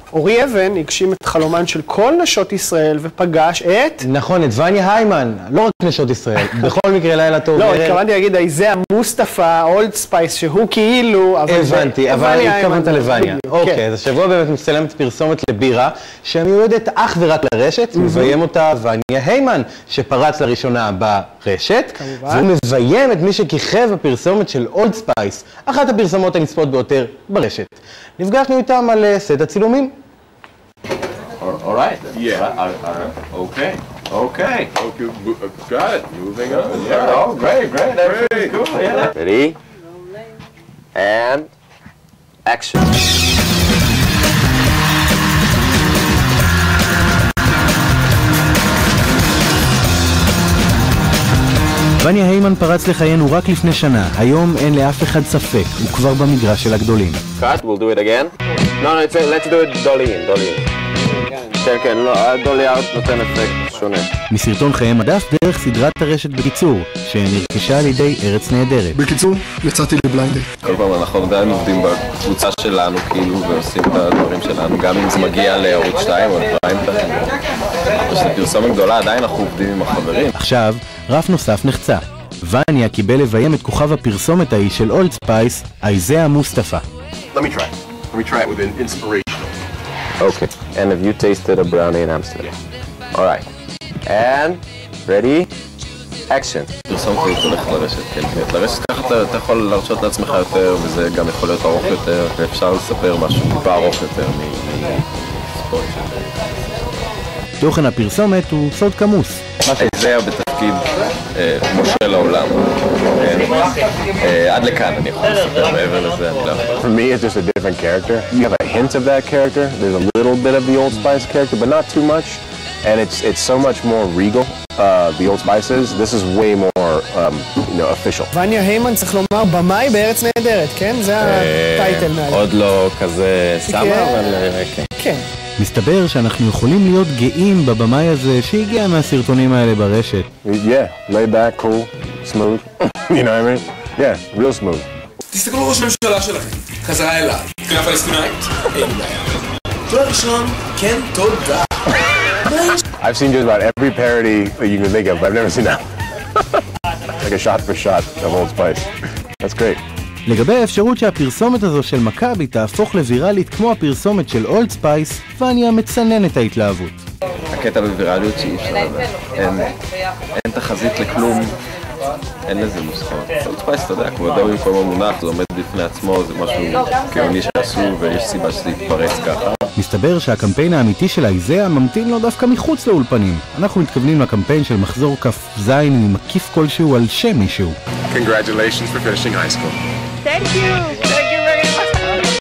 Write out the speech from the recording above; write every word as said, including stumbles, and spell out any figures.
אורי אבן הגשים את חלומן של כל נשות ישראל ופגש את... נכון, את וניה היימן, לא רק נשות ישראל, בכל מקרה לילה טוב. לא, התכוונתי להגיד, איזה המוסטפא, אולד ספייס, שהוא כאילו... הבנתי, אבל התכוונת לווניה. אוקיי, אז השבוע באמת מצטלמת פרסומת לבירה, שמיועדת אך ורק לרשת, מביים אותה וניה היימן, שפרץ לראשונה ברשת, והוא מביים את מי שכיכב בפרסומת של אולד ספייס, אחת הפרסומות הנצפות ביותר ברשת. נפגשנו איתם על סט הצילומים. All right. Yeah. Okay. Okay. Okay. Got it. Moving on. Yeah. Oh, great, great. Everything's cool. Yeah. Ready? And action. וניה היימן פרץ לחיינו רק לפני שנה. היום אין לאף אחד ספק, הוא כבר במגרש של הגדולים. Cut. We'll do it again. No, no. It's, let's do it dolly in. Dolly in. כן, כן, לא, הדולי אאוט נותן אפקט שונה. מסרטון חיי מדף דרך סדרת הרשת בקיצור, שנרכשה על ידי ארץ נהדרת. בקיצור, יצאתי לבליינדי. כל פעם אנחנו עדיין עובדים בקבוצה שלנו, כאילו, ועושים את הדברים שלנו, גם אם זה מגיע לערוץ שתיים או לפריים טיים. כשזה פרסומת גדולה, עדיין אנחנו עובדים עם החברים. עכשיו, רף נוסף נחצה. וניה קיבל לביים את כוכב הפרסומת ההיא של אולד ספייס, איזאה מוסטפא. Let me try. Let me try it with an inspirational. Okay. And have you tasted a brownie in Amsterdam? Yeah. All right. And ready? Action. פרסום כזאת הולכת לרשת, כן. לרשת ככה אתה יכול להרשות לעצמך יותר, וזה גם יכול להיות ארוך יותר, ואפשר לספר משהו טיפה ארוך יותר מספורט. תוכן הפרסומת הוא סוד כמוס. זה היה בתפקיד מושל העולם. עד לכאן אני יכול לספר, מעבר לזה אני לא יכול. For me, it's just a different character. You have a hint of that character. There's a little bit of the Old Spice character, but not too much. And it's it's so much more regal. Uh, the Old Spice is. This is way more, um, you know, official. וניה היימן צריך לומר במאי בארץ נהדרת, כן? זה הטייטל מעלה. עוד לא כזה סמה, אבל כן. כן. מסתבר שאנחנו יכולים להיות גאים בבמאי הזה שהגיע מהסרטונים האלה ברשת. Yeah, laid back, cool, smooth. You know what I mean? Yeah, real smooth. תסתכלו ראש הממשלה שלכם, חזרה אליי, קריאה פלסטינאית, אין בעיה. תודה ראשון, כן, תודה. I've seen just about every parody that you can think of, but I've never seen that. Like a shot for shot of Old Spice. That's great. לגבי האפשרות שהפרסומת הזו של מכבי תהפוך לוויראלית כמו הפרסומת של אולד ספייס, וניה מצנן את ההתלהבות. הקטע בוויראליות שאי אפשר לדעת. אין תחזית לכלום, אין לזה מוסכמות. אולד ספייס, אתה יודע, כמו דאו במקום המונח, זה עומד בפני עצמו, זה משהו גאוני שעשו ויש סיבה שזה יתפרץ ככה. מסתבר שהקמפיין האמיתי של איזאה ממתין לו דווקא מחוץ לאולפנים. אנחנו מתכוונים לקמפיין של מחזור כף זין ממקיף כלשהו על שם מישהו. Congratulations for finishing high school. Thank you. Thank you.